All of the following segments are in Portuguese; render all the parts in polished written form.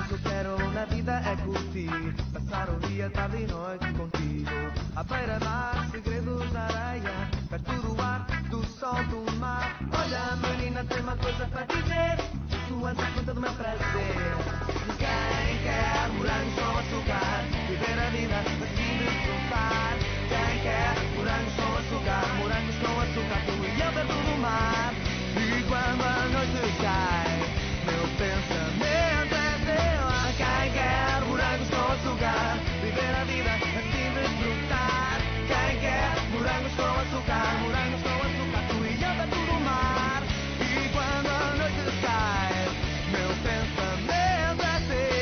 que eu quero na vida é curtir, passar o dia, tarde e noite contigo. À beira-mar, segredos na areia, perto do ar, do sol, do mar. Olha, menina, tem uma coisa para dizer, tu andas conta do meu prazer. Quem quer morangos com açúcar, viver a vida assim desfrutar. Quem quer morangos com açúcar, tu e eu dentro do mar. E quando a noite cai, meu pensamento é teu. Quem quer morangos com açúcar, viver a vida assim desfrutar. Quem quer morangos com açúcar, tu e eu dentro do mar. E quando a noite cai, meu pensamento é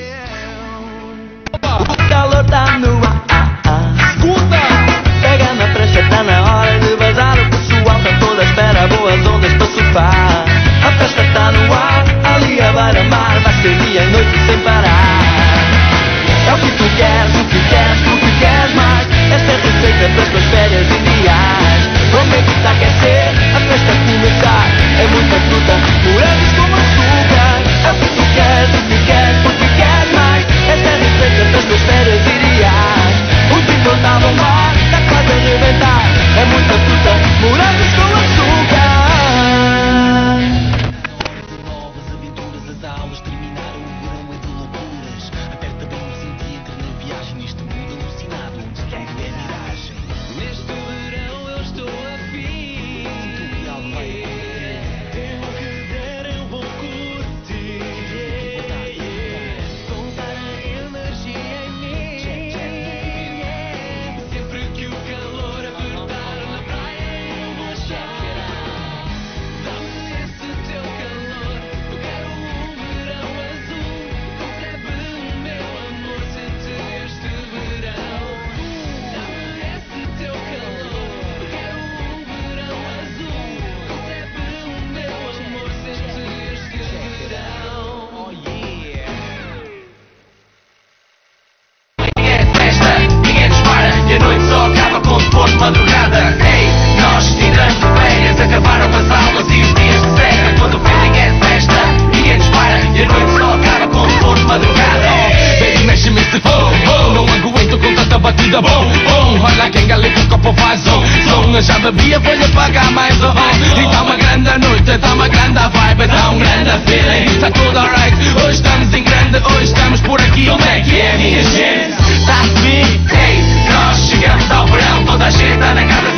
teu. O calor tá no ar. Escuta! Pega na prancha, tá na hora de vazar. O pessoal tá toda à espera, boas ondas para surfar. A festa tá no ar, ali a beira-mar. Vai ser dia e noite sem parar. É o que tu queres, o que queres mais. Esta é a receita para as tuas férias ideais. Vamos está a aquecer, a festa a começar. É muita fruta, morangos com açúcar. É o que tu queres, o que queres mais. Esta é a receita para as tuas férias ideais. O tipo tá a bombar, tá quase a arrebentar. É muita fruta, morangos com açúcar. Novas aventuras, as aulas terminaram. O verão é de loucuras. Aperta bem o cinto e entra na viagem. Neste mundo alucinado, onde tudo é miragem. Neste verão eu estou afim. Tudo algo vai acontecer. Tem o que der, eu vou curtir. Contar a energia em mim. Sempre que o calor apertar na praia, eu vou cheirar. Dá-me esse teu calor. Eu quero um verão azul. Concebe o meu amor, sente este verão. Dá-me esse teu calor. Eu quero um verão azul. Concebe o meu amor, sente este verão. Oh yeah. Ninguém é festa, ninguém dispara e a noite só acaba com depois de madrugada. Ei, nós tiramos de férias, acabaram as aulas e os dias de seguem. Quando o feeling é festa, ninguém dispara e a noite só acaba com depois de madrugada. Baby, mexe-me esse fogo, não aguento com tanta batida. Bom, olha quem galeta o copo faz um som. Eu já bebia, vou-lhe pagar mais um. E tá uma grande noite, tá uma grande vibe, tá um grande feeling, tá tudo alright. Hoje estamos em grande, hoje estamos por aqui. Como é que é, minha gente? Tá-se bem? Ei, nós chegamos ao verão, toda a gente tá na casa